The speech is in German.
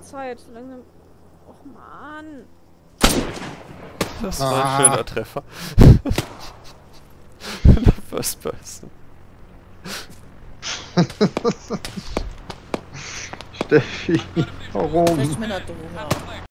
Zeit. Langsam. Och man. Das war ein schöner Treffer. Der First Person. Steffi, warum? Vielleicht mit einer Drohne.